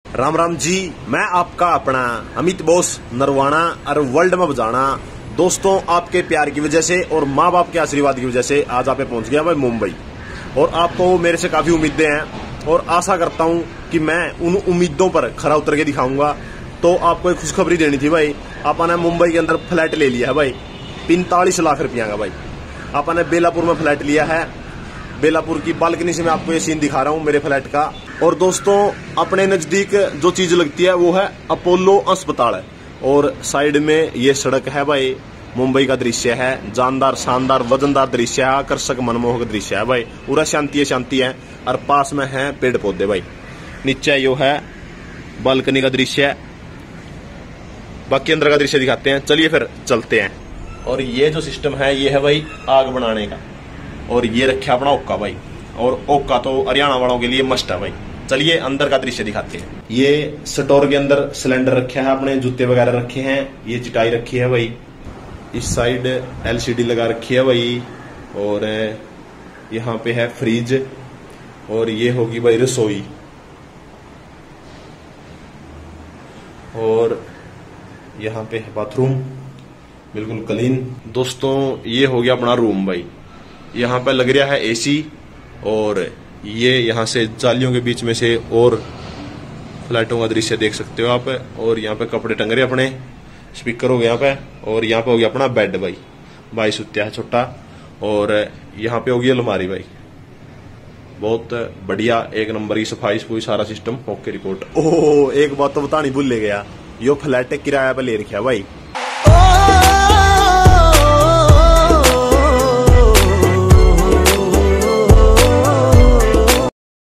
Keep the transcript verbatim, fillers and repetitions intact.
राम राम जी, मैं आपका अपना अमित बोस नरवाना और वर्ल्ड में बजाना। दोस्तों, आपके प्यार की वजह से और माँ बाप के आशीर्वाद की वजह से आज आप पहुंच गया भाई मुंबई। और आपको मेरे से काफी उम्मीदें हैं और आशा करता हूं कि मैं उन उम्मीदों पर खरा उतर के दिखाऊंगा। तो आपको एक खुशखबरी देनी थी भाई। आपने मुंबई के अंदर फ्लैट ले लिया है भाई, पैंतालीस लाख रुपया का भाई। आपने बेलापुर में फ्लैट लिया है। बेलापुर की बालकनी से मैं आपको ये सीन दिखा रहा हूँ मेरे फ्लैट का। और दोस्तों, अपने नजदीक जो चीज लगती है वो है अपोलो अस्पताल है। और साइड में ये सड़क है भाई। मुंबई का दृश्य है, जानदार शानदार वजनदार दृश्य है, आकर्षक मनमोहक दृश्य है भाई। पूरा शांति शांति है और पास में है पेड़ पौधे भाई। नीचे यो है बालकनी का दृश्य है। बाकी अंदर का दृश्य दिखाते हैं, चलिए फिर चलते हैं। और ये जो सिस्टम है ये है भाई आग बनाने का। और ये रखा अपना ओक्का भाई। और ओक्का तो हरियाणा वालों के लिए मस्ट है भाई। चलिए अंदर का दृश्य दिखाते हैं। ये स्टोर के अंदर सिलेंडर रखे हैं, अपने जूते वगैरह रखे हैं, ये चटाई रखी है भाई। इस साइड एलसीडी लगा रखी है भाई। और यहाँ पे है फ्रिज। और ये होगी भाई रसोई। और यहाँ पे है बाथरूम, बिल्कुल क्लीन। दोस्तों, ये हो गया अपना रूम भाई। यहाँ पे लग रहा है एसी। और ये यहाँ से जालियों के बीच में से और फ्लैटों का दृश्य देख सकते हो आप। और यहाँ पे कपड़े टंग रहे अपने, स्पीकर हो गया यहाँ पे। और यहाँ पे हो गया अपना बेड भाई, भाई सुत्या है छोटा। और यहाँ पे होगी अलमारी भाई। बहुत बढ़िया, एक नंबर की सफाई सफाई सारा सिस्टम ओके रिपोर्ट। ओह, एक बात तो बतानी भूल ले गया, यो फ्लैट किराया पे ले रखा भाई।